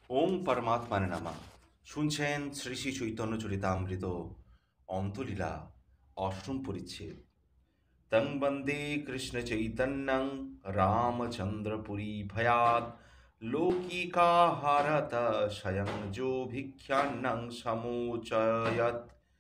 ওং পরমাত্মানে নমঃ। শুনছেন শ্রী শ্রী চৈতন্য চরিতামৃত অন্তলীলা অষ্টম পরিচ্ছেদ। তং বন্দে কৃষ্ণ চৈতন্যং রামচন্দ্রপুরী ভয়াত লৌকিকাহারত স্বয়ং যো ভিক্ষান্নং সমুচয়ত।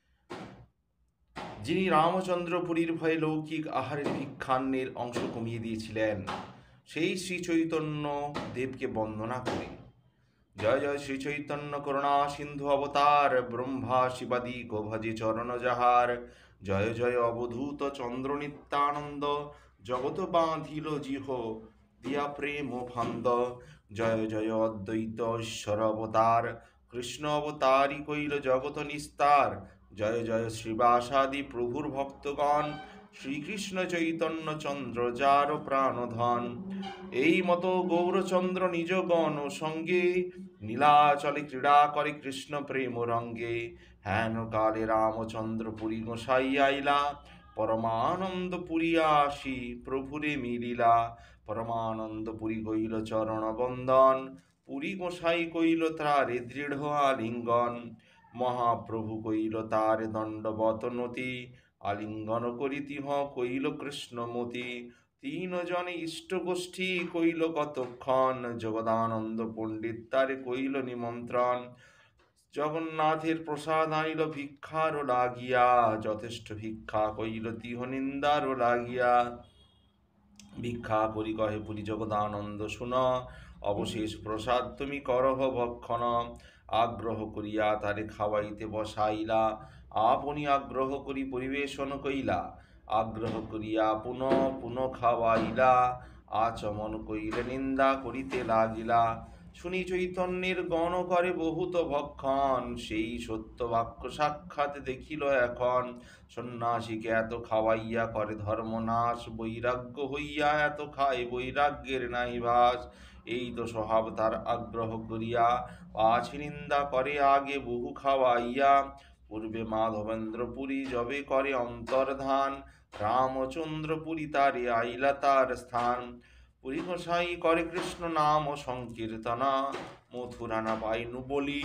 যিনি রামচন্দ্রপুরীর ভয়ে লৌকিক আহারের ভিক্ষান্নের অংশ কমিয়ে দিয়েছিলেন, সেই শ্রী চৈতন্য দেবকে বন্দনা করি। জয় জয় শ্রী চৈতন্য করুণা সিন্ধু অবতার, ব্রহ্মা শিবাদি গোভজে চরণ যাহার। জয় জয় অবধূত চন্দ্র নিত্যানন্দ, জগত বাঁধিল জিহ দিয়া প্রেম ফান্দ। জয় জয় অদ্বৈত ঈশ্বর অবতার, কৃষ্ণ অবতারি কইল জগত নিস্তার। জয় জয় শ্রীবাসাদি প্রভুর ভক্তগণ, শ্রীকৃষ্ণ চৈতন্য চন্দ্র যার প্রাণধন। এই মতো গৌরচন্দ্র নিজ গণ সঙ্গে, নীলাচলে ক্রীড়া করে কৃষ্ণ প্রেম রঙ্গে। হেন কালে রামচন্দ্র পুরী গোসাই আইলা, পরমানন্দ পুরী আসি প্রভুরে মিলিলা। পরমানন্দ পুরী কইল চরণ বন্দন, পুরী গোসাই কইল তারে দৃঢ় আলিঙ্গন। মহাপ্রভু কইল তার দণ্ডবত নতি, আলিঙ্গন করি তিহ কইল কৃষ্ণমতি। তিন জনে ইষ্ট গোষ্ঠী কইল কতক্ষণ, জগদানন্দ পণ্ডিত তারে কইল নিমন্ত্রণ। জগন্নাথের প্রসাদ আনিল ভিক্ষারও লাগিয়া, যথেষ্ট ভিক্ষা কইল তিহ নিন্দারও লাগিয়া। ভিক্ষা করি কহে পুরী জগদানন্দ শুন, অবশেষ প্রসাদ তুমি করহ ভক্ষণ। আগ্রহ করিয়া তারে খাওয়াইতে বসাইলা, আপনি আগ্রহ করি পরিবেশন কইলা। আগ্রহ করিয়া পুনঃ পুনঃ খাওয়াইলা, আচমন কইলে নিন্দা করিতে লাগিলা। শুনি চৈতন্যের গণ করে বহুত ভক্ষণ, সেই সত্য বাক্য সাক্ষাৎ দেখিল এখন। সন্ন্যাসীকে এত খাওয়াইয়া করে ধর্মনাশ, বৈরাগ্য হইয়া এত খায় বৈরাগ্যের নাই ভাস। এই তো স্বভাব তার আগ্রহ করিয়া, পাছি নিন্দা করে আগে বহু খাওয়াইয়া। পূর্বে মাধবেন্দ্র পুরী যবে করে অন্তর্ধান, রামচন্দ্র পুরী তারে আইলা তার স্থান। পুরী গোসাই করে কৃষ্ণ নাম সংকীর্তনা, মথুরা না পাইনু বলি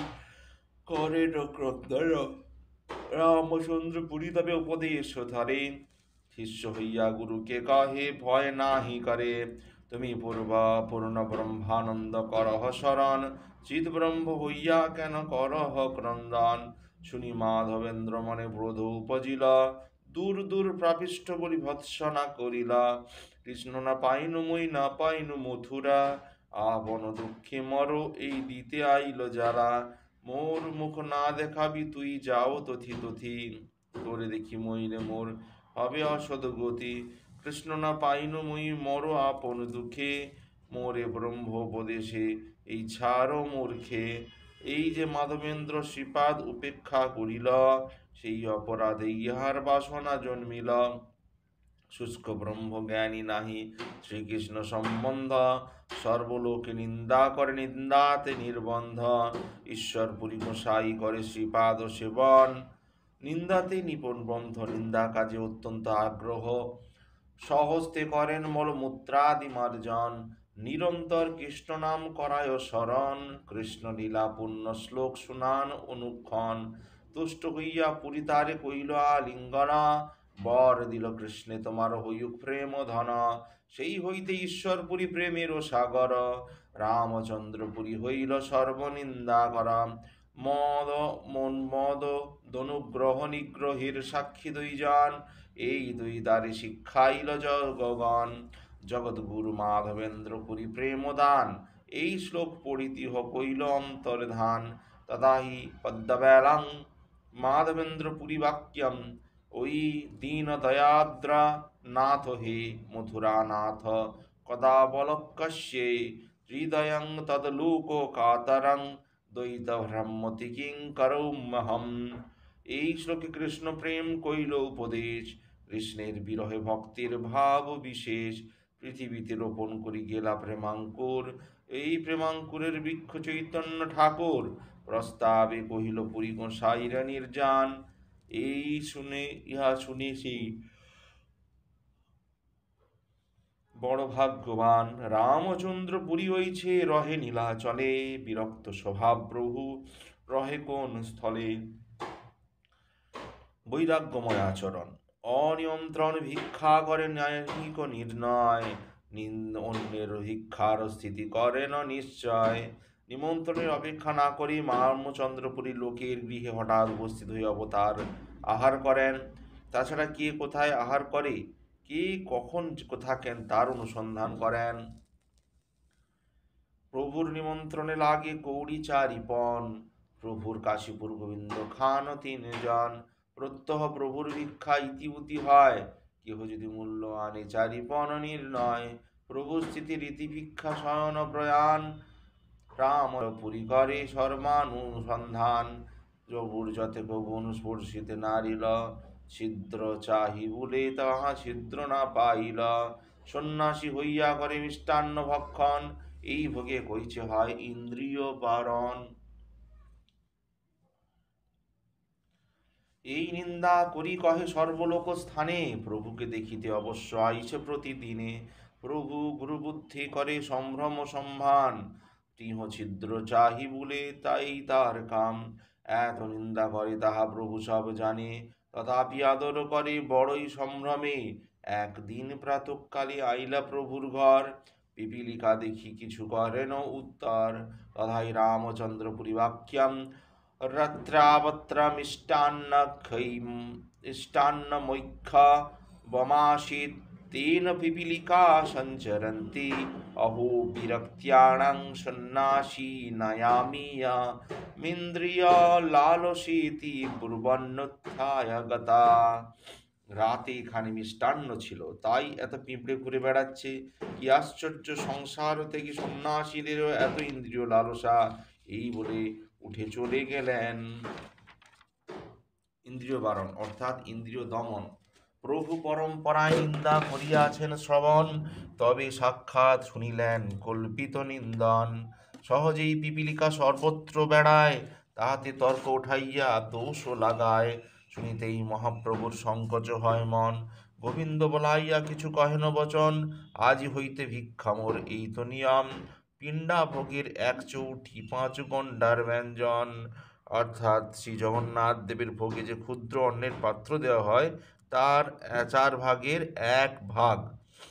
করে ক্রন্দন। রামচন্দ্র পুরী তবে উপদেশ ধরে, শিষ্য হইয়া গুরুকে কহে ভয় নাহি করে। তুমি পূর্ণ ব্রহ্মানন্দ করহ শরণ, চিৎ ব্রহ্ম হইয়া কেন করহ ক্রন্দন। শুনি মাধবেন্দ্র মনে ক্রোধ উপজিল, দূর দূর প্রাপিষ্ট বলি ভৎসনা করিল। কৃষ্ণ না পাইনু মই না পাইনু মথুরা, আপন দুঃখে মর এই দিতে আইল যারা। মোর মুখ না দেখাবি তুই যাও তথি তথি, করে দেখি মইরে মোর হবে অসদ গতি। কৃষ্ণ না পাইনু মই মর আপন দুঃখে, মোরে ব্রহ্মোপদেশে এই ছাড়ো মূর্খে। এই যে মাধবেন্দ্র শ্রীপাদ উপেক্ষা করিল, সেই অপরাধে ইহার বাসনা জন্মিল। শুষ্ক ব্রহ্মজ্ঞানী নাহি শ্রীকৃষ্ণ সম্বন্ধ, সর্বলোকে নিন্দা করে নিন্দাতে নির্বন্ধ। ঈশ্বর পুরী গোসাই করে শ্রীপাদ সেবন, নিন্দাতে নিপুণ বন্ধ। নিন্দা কাজে অত্যন্ত আগ্রহ, সহস্তে করেন মলমূত্রাদি মার্জন। নিরন্তর কৃষ্ণ নাম করায় স্মরণ, কৃষ্ণ লীলা পূর্ণ শ্লোক শুনান অনুক্ষণ। তুষ্ট হইয়া পুরী তারে কইল আলিঙ্গনা, বর দিল কৃষ্ণে তোমার হইউক প্রেম ধন। সেই হইতে ঈশ্বরপুরী প্রেমের সাগর, রামচন্দ্রপুরী হইল সর্বনিন্দা করা। মদ মদ দনুগ্রহ নিগ্রহের সাক্ষী দুইজন, এই দুই দ্বারে শিক্ষাইল জগগণ। জগৎগুরু মাধবেন্দ্র পুরী প্রেমদান, এই শ্লোক পড়িতিহ কইল অন্তর্ধান। তদাহি পদ্মবেলাং মাধবেন্দ্র পুরী বাক্যম, ওই দীন দয়াদ্রা নাথ হে মথুরা নাথ। কদা বলক্কস্যে হৃদয়ং তদলোক কাতরং, দ্বৈত ভ্রমতি কিং করৌমহম। এই শ্লোকে কৃষ্ণ প্রেম কইল উপদেশ, কৃষ্ণের বিরহে ভক্তির ভাব বিশেষ। পৃথিবীতে রোপণ করি গেলা প্রেমাঙ্কুর, এই প্রেমাঙ্কুরের বৃক্ষ চৈতন্য ঠাকুর। প্রস্তাবে কহিল পুরী গোসাইরা নির্জান, এই শুনে ইহা শুনে সেই বড় ভাগ্যবান রামচন্দ্র পুরী হইছে রহে নীলাচলে, বিরক্ত স্বভাব প্রভু রহে কোন স্থলে। বৈরাগ্যময় আচরণ, অনিয়ন্ত্রণ ভিক্ষা করে ন্যায়িক নির্ণয়, অন্যের ভিক্ষার স্থিতি করেন নিশ্চয়। নিমন্ত্রণের অপেক্ষা না করে রামচন্দ্রপুরী লোকের গৃহে হঠাৎ উপস্থিত হয়ে অবতার আহার করেন। তাছাড়া কে কোথায় আহার করে, কে কখন থাকেন তার অনুসন্ধান করেন। প্রভুর নিমন্ত্রণে লাগে কৌড়ি চারিপন, প্রভুর কাশীপুর গোবিন্দ খান তিনজন। প্রত্যহ প্রভুর ভিক্ষা ইতিউতি হয়, কেহ যদি মূল্য আনে চারিপন নির্ণয়। প্রভু স্থিতি রীতি ভিক্ষা শয়ন প্রয়াণ, রাম পুরী করে সর্বানুসন্ধান। প্রভুর যতেক গুণ স্পর্শিতে নারিল, ছিদ্র চাহি বলে তাহা ছিদ্র না পাইল। সন্ন্যাসী হইয়া করে মিষ্টান্ন ভক্ষণ, এই ভোগে কইছে হয় ইন্দ্রিয় বারণ। এই নিন্দা করি কহে সর্বলোক স্থানে, প্রভুকে দেখিতে অবশ্য আইছে প্রতিদিনে। প্রভু গুরুবুদ্ধি করে সম্ভ্রম সম্ভান, টিহ ছিদ্র চাহি বলে তাই তার কাম। এত নিন্দা করে তাহা প্রভু সব জানে, তথাপি আদর করে বড়ই সম্ভ্রমে। একদিন প্রাতঃকালে আইলা প্রভুর ঘর, পিপীলিকা দেখি কিছু করেন উত্তর। তথাই রামচন্দ্রপুরী বাক্যাম, रत्रावत्रमिष्टान्नखैष्टान्नमैक्ष वमासीत् तेन पिपीलिका सञ्चरन्ति। अहो विरक्त्याणां सन्नासी नयामि यमिन्द्रिय लालसेति ব্রুবন্নোত্থায় গতা। রাতে এখানে মিষ্টান্ন ছিল, তাই এত পিঁপড়ে ঘুরে বেড়াচ্ছে। কি আশ্চর্য, সংসার থেকে সন্ন্যাসীদেরও এত ইন্দ্রিয় লালসা। এই বলে উঠে চলে গেলেন। ইন্দ্রিয় বারণ অর্থাৎ ইন্দ্রিয় দমন। প্রভু পরম্পরায় নিন্দা করিয়াছেন শ্রবণ, তবে সাক্ষাৎ শুনিলেন কল্পিত নিন্দন। সহজেই পিপীলিকা সর্বত্র বেড়ায়, তাহাতে তর্ক উঠাইয়া দোষ লাগায়। শুনিতেই মহাপ্রভুর সংকোচ হয় মন, গোবিন্দ বলাইয়া কিছু কহেন বচন। আজ হইতে ভিক্ষা মোর এই তো নিয়ম, পিণ্ডা ভোগের এক চৌঠি 5 গণ্ডার ব্যঞ্জন। অর্থাৎ শ্রী জগন্নাথ দেবের ভোগে যে ক্ষুদ্র অন্নের পাত্র দেওয়া হয়, তার 4 ভাগের 1 ভাগ।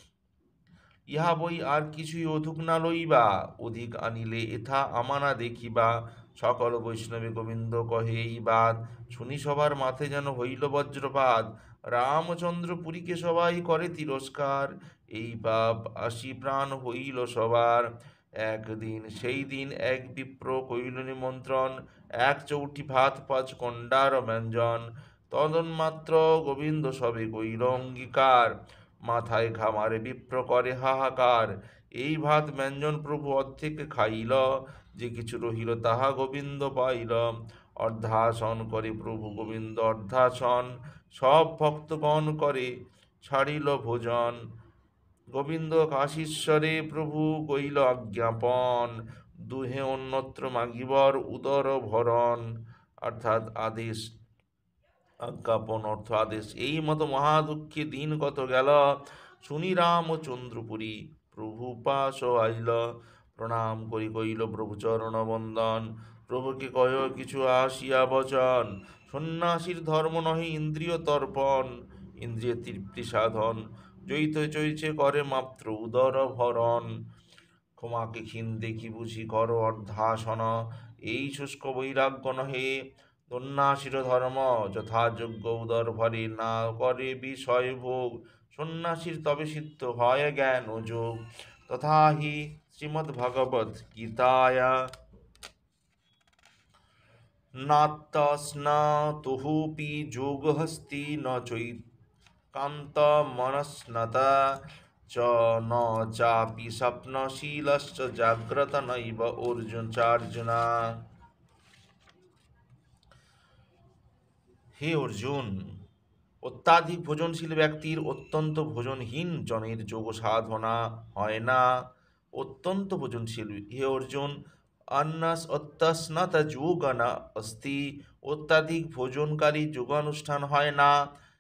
ইহা বই আর কিছুই অধুক না লইবা, অধিক আনিলে এথা আমানা দেখিবা। সকল বৈষ্ণবে গোবিন্দ কহে এই বাদ, শুনি সবার মাথে যেন হইল বজ্রপাত। রামচন্দ্র পুরীকে সবাই করে তিরস্কার, এই পাপ আসি প্রাণ হইল সবার। একদিন সেই দিন এক বিপ্র কইল নিমন্ত্রণ, 1 চৌঠি ভাত 5 গণ্ডার ব্যঞ্জন। তদন্মাত্র গোবিন্দ সবে কইল অঙ্গীকার, মাথায় ঘামারে বিপ্র করে হাহাকার। এই ভাত ব্যঞ্জন প্রভু অর্ধেক খাইল, যে কিছু রহিল তাহা গোবিন্দ পাইল। অর্ধাসন করে প্রভু গোবিন্দ অর্ধাসন, সব ভক্তগণ করে ছাড়িল ভোজন। গোবিন্দ কাশীশ্বরে প্রভু কইল আজ্ঞাপন, দুহে অন্যত্র মাগিবর উদর ভরণ। অর্থাৎ আদেশ, আজ্ঞাপন অর্থ আদেশ। এই মতো মহাদুঃখে দিন কত গেল, শুনি রামচন্দ্রপুরী প্রভু পাশ আইল। প্রণাম করি কইল প্রভু চরণ বন্দন, প্রভুকে কয় কিছু আসিয়া বচন। সন্ন্যাসীর ধর্ম নহে ইন্দ্রিয় তর্পণ, ইন্দ্রিয় তৃপ্তি সাধন, জৈতে চৈছে করে মাত্র উদর ভরণ। ক্ষমাকে ক্ষীণ দেখি বুঝি কর অর্ধাসন, এই শুষ্ক বৈরাগ্য নহে সন্ন্যাসীর ধর্ম। যথাযোগ্য উদর ভরে না করে বিষয় ভোগ, সন্ন্যাসীর তবে সিদ্ধ হয় জ্ঞান ও যোগ। তথা হি শ্রীমদ্ভগবদ্ গীতায়া নাত্যস্নাতুহুপি যোগহস্তি ন চৈকান্তমনস্নতা চ ন চাপি স্বপ্নশীলশ্চ জাগ্রত নৈব অর্জুনা। হে অর্জুন, অত্যাধিক ভোজনশীল ব্যক্তির অত্যন্ত ভোজনহীন জনের যোগ সাধনা হয় না। অত্যন্ত ভোজনশীল, হে অর্জুন, অন্নাস অত্যস্নাত যোগনা অস্তি, অত্যাধিক ভোজনকারী যোগানুষ্ঠান হয় না।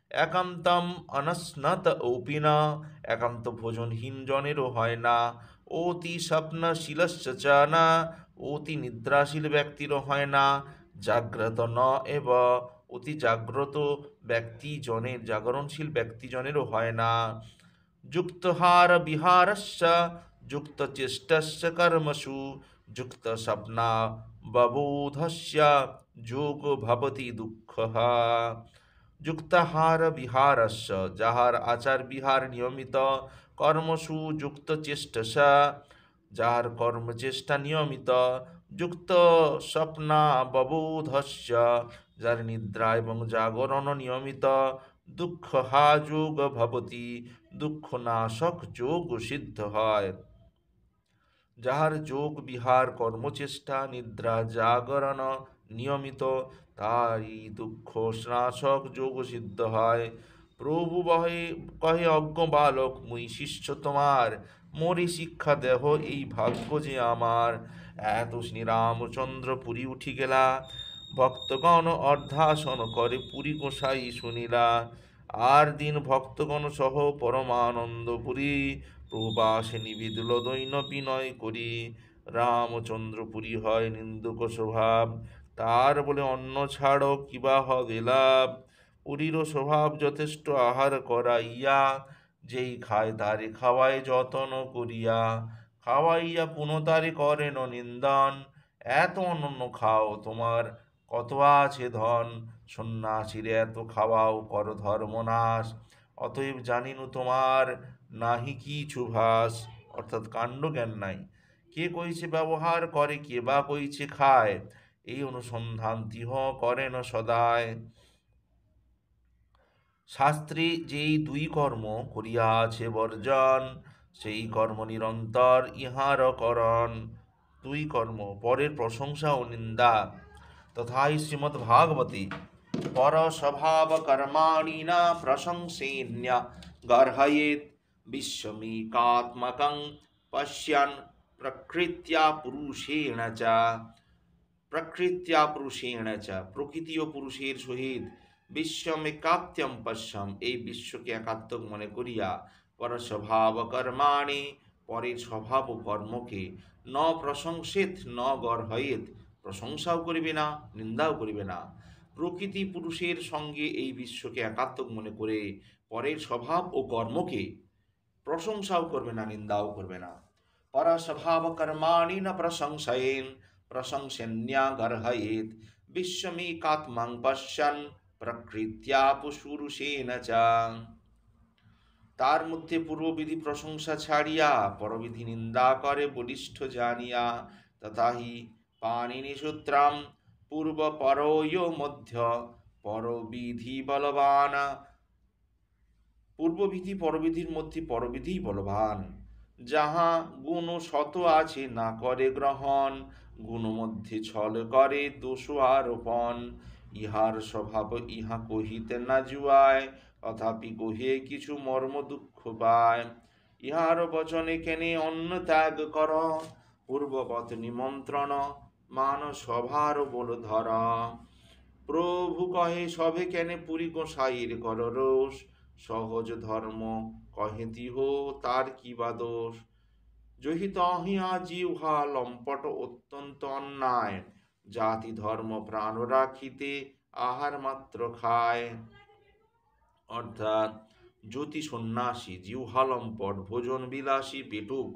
একান্তম অনস্নত অপিনা, একান্ত ভোজনহীন জনেরও হয় না। অতি স্বপ্নশীলস্য চ না, অতি নিদ্রাশীল ব্যক্তিরও হয় না। জাগ্রত ন এব, অতি জাগ্রত ব্যক্তিজনের, জাগরণশীল ব্যক্তিজনেরও হয় না। যুক্তহার বিহারস্য, যুক্তচেষ্টস্য কর্মসু, যুক্তস্বপ্না ববোধস্য যোগ ভবতি দুঃখঃ। যুক্তাহার বিহারস্য, যাহার আচার বিহার নিয়মিত, কর্মসু যুক্তচেষ্টসা, যাহার কর্মচেষ্টা নিয়মিত, যুক্ত স্বপ্নাববোধস্য, যার নিদ্রা এবং জাগরণ নিয়মিত, দুঃখ হা যোগ ভবতি, দুঃখ নাশক যোগ সিদ্ধ হয়। যাহার যোগ বিহার কর্মচেষ্টা নিদ্রা জাগরণ নিয়মিত, তারই দুঃখ নাশক যোগ সিদ্ধ হয়। প্রভু বহে কহে অজ্ঞ বালক, মুই শিষ্য তোমার, মোরে শিক্ষা দেহ এই ভাগ্য যে আমার। এত শ্রীরামচন্দ্র পুরী উঠি গেলা, ভক্তগণ অর্ধাসন করে পুরী গোসাই শুনিলা। আর দিন ভক্তগণ সহ পরমানন্দপুরী, প্রভাসে নিবিদুল দৈন বিনয় করি। রামচন্দ্রপুরী হয় নিন্দুক স্বভাব, তার বলে অন্ন ছাড়ো কিবা হবে লাভ। পুরীরও স্বভাব যথেষ্ট আহার করাইয়া, যেই খায় তারে খাওয়ায় যতন করিয়া। খাওয়াইয়া পুনঃ তারে করেন নিন্দন, এত অনন্য খাও তোমার কত আছে ধন। সন্ন্যাসীরে এত খাওয়াও কর ধর্মনাশ, অতএব জানিনু তোমার নাহি কিছু ভাস। অর্থাৎ কাণ্ডজ্ঞান নাই, কে কইছে ব্যবহার করে, কে বা কইছে খায়, এই অনুসন্ধান তিহ করেন সদায়। শাস্ত্রে যেই দুই কর্ম করিয়াছে বর্জন, সেই কর্ম নিরন্তর ইহার করণ। দুই কর্ম, পরের প্রশংসা ও নিন্দা। তথাই শ্রীমদ্ ভাগবতে পর স্বভাব কর্মাণি না প্রশংসেন্য গর্হয়েৎ, বিশ্বমেকাত্মকং পশ্যন প্রকৃত্যা পুরুষেণ চ। প্রকৃত্যা পুরুষেণ চ, প্রকৃতি ও পুরুষের সহিত বিশ্বমেকাত্যম পশ্যম, এই বিশ্বকে একাত্মক মনে করিয়া, পরস্বভাব কর্মাণি, পরের স্বভাব ও কর্মকে, ন প্রশংসেত ন গর্হয়েৎ, প্রশংসাও করিবে না নিন্দাও করিবে না। প্রকৃতি পুরুষের সঙ্গে এই বিশ্বকে একাত্মক মনে করে পরের স্বভাব ও কর্মকে প্রশংসাও করবে না নিন্দাও করবে না। পরস্বভাব কর্মাণি ন প্রশংসয়েন, প্রশংসন্যা গর্হয়েৎ, বিশ্বমেকাত্মং পশ্যন প্রকৃত্যা পুরুষেণ চ। তার মধ্যে পূর্ববিধি প্রশংসা ছাড়িয়া পরবিধি নিন্দা করে বলিষ্ঠ জানিয়া। তথাহি পাণিনি সূত্রম পূর্ব পরয় মধ্য পরবিধি বলবান, পূর্ববিধি পরবিধির মধ্যে পরবিধি বলবান। যাহা গুণ শত আছে না করে গ্রহণ, গুণ মধ্যে ছল করে দোষ আরোপণ। ইহার স্বভাব ইহা কহিতে না জুয়ায়, তথাপি কহে কিছু মর্ম দুঃখ পায়। ইহার বচনে কেনে অন্ন ত্যাগ কর, পূর্ববৎ নিমন্ত্রণ মান সভার বল ধর। প্রভু কহে সবে কেনে পুরী গোসাইর কর রোষ, সহজ ধর্ম কহে তিহ তার কি বা দোষ। জহিত অহিয়া জিহ্বা লম্পট অত্যন্ত অন্যায়, জাতি ধর্ম প্রাণ রাখিতে আহার মাত্র খায়। অর্থাৎ জ্যোতি সন্ন্যাসী, জিহ্বা লম্পট, ভোজন বিলাসী, পেটুক,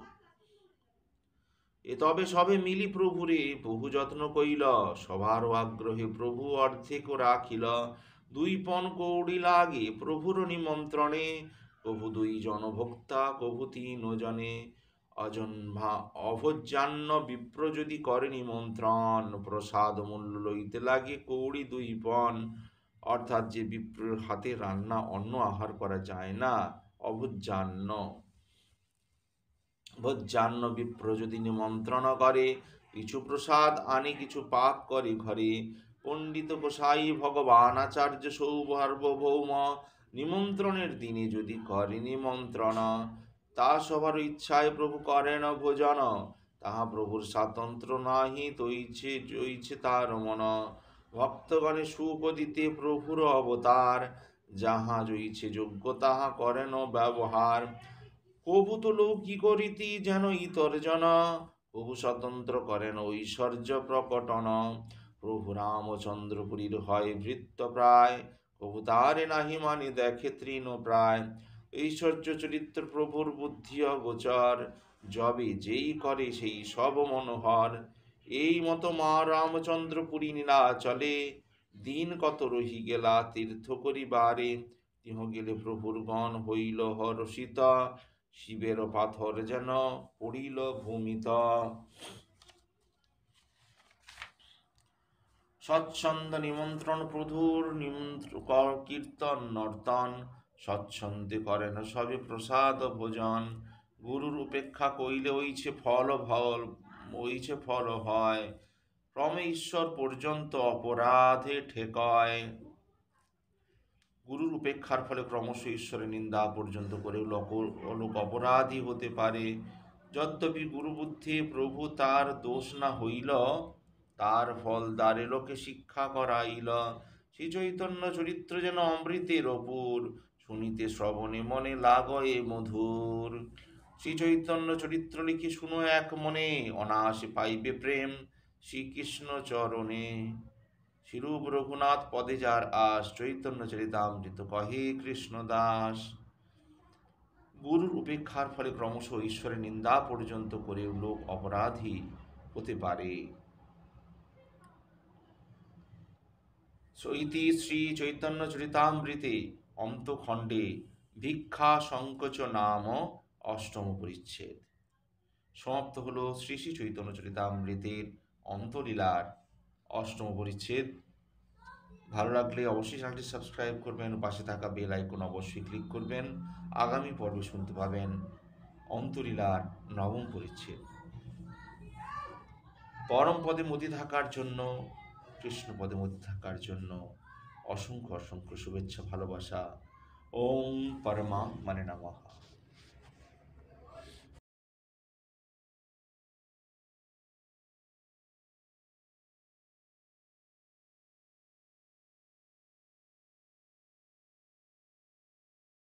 এ তবে সবে মিলি প্রভুরে বহু যত্ন কইল, সভার আগ্রহে প্রভু অর্ধেক রাখিল। দুই পণ কৌড়ি লাগে প্রভুর নিমন্ত্রণে, প্রভু দুই জন ভোক্তা প্রভু তিন জনে। অজন্মা অভোজ্যান্ন বিপ্র যদি করে নিমন্ত্রণ, প্রসাদ মূল্য লইতে লাগে কৌড়ি দুই পণ। অর্থাৎ যে বিপ্রের হাতে রান্না অন্ন আহার করা যায় না, অভোজ্যান্ন। ভোজ্যান্ন বিপ্র যদি নিমন্ত্রণ করে, কিছু প্রসাদ আনে কিছু পাক করে ঘরে। পণ্ডিত গোসাই ভগবান আচার্য সৌভার্বভৌম, নিমন্ত্রণের দিনে যদি করে নিমন্ত্রণ, তা সবার ইচ্ছায় প্রভু করেন ভোজন। তাহা প্রভুর স্বাতন্ত্র নাহি, তৈছে জইছে তার মন। ভক্তগণে সুখ দিতে প্রভুর অবতার, যাহা জইছে যোগ্য তাহা করেন ব্যবহার। প্রভূত লৌকিক রীতি যেন ইতর জন, প্রভু স্বতন্ত্র করেন ঐশ্বর্য প্রকটন। প্রভু রামচন্দ্রপুরীর হয় ভৃত্য প্রায়, প্রভু তারে নাহি মানে দেখে তৃণ প্রায়। ঐশ্বর্য চরিত্র প্রভুর বুদ্ধি অগোচর, যবে যেই করে সেই সব মনোহর। এই মতো মা রামচন্দ্রপুরী নীলা চলে, দিন কত রহি গেলা তীর্থ করিবারে। তিহ গেলে প্রভুর গণ হইল হর্ষিত, শিবের পাথর যেন পড়িল ভূমিত। সৎসন্দ নিমন্ত্রণ প্রধুর কীর্তন নর্তন, সৎসন্ধে করেন সবে প্রসাদ ভোজন। গুরুর উপেক্ষা কইলে ওইছে ফল হয়, ক্রমে ঈশ্বর পর্যন্ত অপরাধে ঠেকয়। গুরুর উপেক্ষার ফলে ক্রমশ ঈশ্বরের নিন্দা পর্যন্ত করে লোক অপরাধী হতে পারে। যদ্যপি গুরুবুদ্ধি প্রভু তার দোষ না হইল, তার ফল দ্বারে লোকে শিক্ষা করাইল। শ্রী চৈতন্য চরিত্র যেন অমৃতের অপুর, শুনিতে শ্রবণে মনে লাগয়ে মধুর। শ্রী চৈতন্য চরিত্র লিখি শুনো এক মনে, অনায়াসে পাইবে প্রেম শ্রীকৃষ্ণ চরণে। শিরূপ রঘুনাথ পদে যার আস, চৈতন্য চরিতামৃত কহে কৃষ্ণ দাস। গুরুর উপেক্ষার ফলে ক্রমশ ঈশ্বরের নিন্দা পর্যন্ত করে লোক অপরাধী হতে পারে। ইতি শ্রী চৈতন্য চরিতামৃতে অন্তখণ্ডে ভিক্ষা সংকোচ নাম অষ্টম পরিচ্ছেদ। সমাপ্ত হলো শ্রী শ্রী চৈতন্য চরিতামৃতের অন্তলীলার অষ্টম পরিচ্ছেদ। ভালো লাগলে অবশ্যই চ্যানেলটি সাবস্ক্রাইব করবেন, পাশে থাকা বেল আইকন অবশ্যই ক্লিক করবেন। আগামী পর্বে শুনতে পাবেন অন্তলীলার নবম পরিচ্ছেদ। পরম পদে মতি থাকার জন্য, কৃষ্ণ পদে মতি থাকার জন্য অসংখ্য অসংখ্য শুভেচ্ছা, ভালোবাসা। ওম পরমা মানে নমঃ।